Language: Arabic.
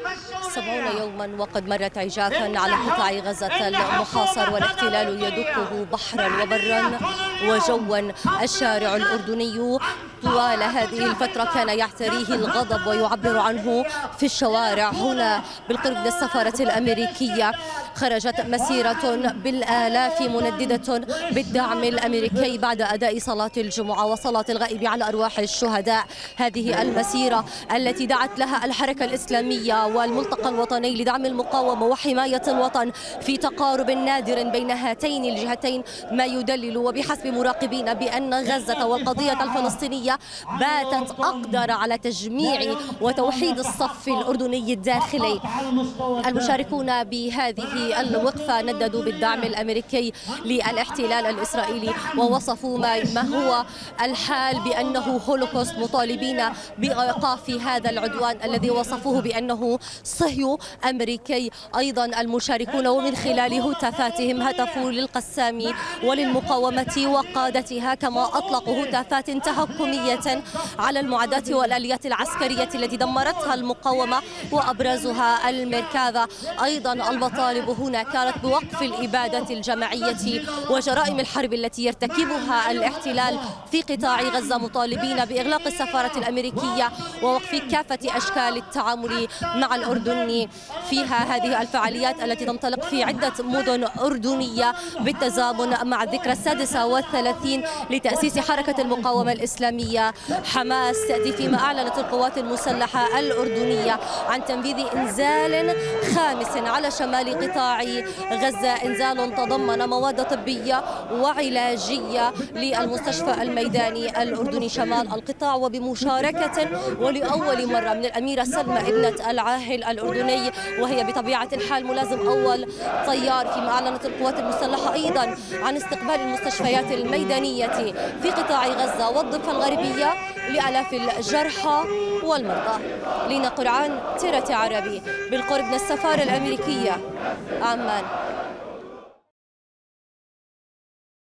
70 يوما وقد مرت عجافا على قطاع غزة المحاصر، والاحتلال يدقه بحرا وبرا وجوا. الشارع الأردني طوال هذه الفترة كان يعتريه الغضب ويعبر عنه في الشوارع. هنا بالقرب من السفارة الأمريكية خرجت مسيرة بالآلاف منددة بالدعم الأمريكي بعد أداء صلاة الجمعة وصلاة الغائب على أرواح الشهداء. هذه المسيرة التي دعت لها الحركة الإسلامية والملتقى الوطني لدعم المقاومة وحماية الوطن في تقارب نادر بين هاتين الجهتين، ما يدلل وبحسب مراقبين بأن غزة والقضية الفلسطينية باتت أقدر على تجميع وتوحيد الصف الأردني الداخلي. المشاركون بهذه الوقفة نددوا بالدعم الأمريكي للاحتلال الإسرائيلي ووصفوا ما هو الحال بأنه هولوكوست، مطالبين بإيقاف هذا العدوان الذي وصفوه بأنه صهيو أمريكي. أيضا المشاركون ومن خلال هتافاتهم هتفوا للقسام وللمقاومة وقادتها، كما أطلقوا هتافات تهكمية على المعدات والآليات العسكرية التي دمرتها المقاومة وأبرزها الميركافا. أيضا المطالب هنا كانت بوقف الإبادة الجماعية وجرائم الحرب التي يرتكبها الاحتلال في قطاع غزة، مطالبين بإغلاق السفارة الأمريكية ووقف كافة أشكال التعامل مع الأردن فيها. هذه الفعاليات التي تنطلق في عدة مدن أردنية بالتزامن مع الذكرى 36 لتأسيس حركة المقاومة الإسلامية حماس، تأتي فيما أعلنت القوات المسلحة الأردنية عن تنفيذ إنزال خامس على شمال قطاع غزة، إنزال تضمن مواد طبية وعلاجية للمستشفى الميداني الأردني شمال القطاع، وبمشاركة ولأول مرة من الأميرة سلمى ابنة العاهل الأردني، وهي بطبيعة الحال ملازم أول طيار. فيما أعلنت القوات المسلحة أيضا عن استقبال المستشفيات الميدانية في قطاع غزة والضفة الغربية لآلاف الجرحى والمرضى. لينا قرعان، تيرة عربي، بالقرب من السفارة الأمريكية، عمان.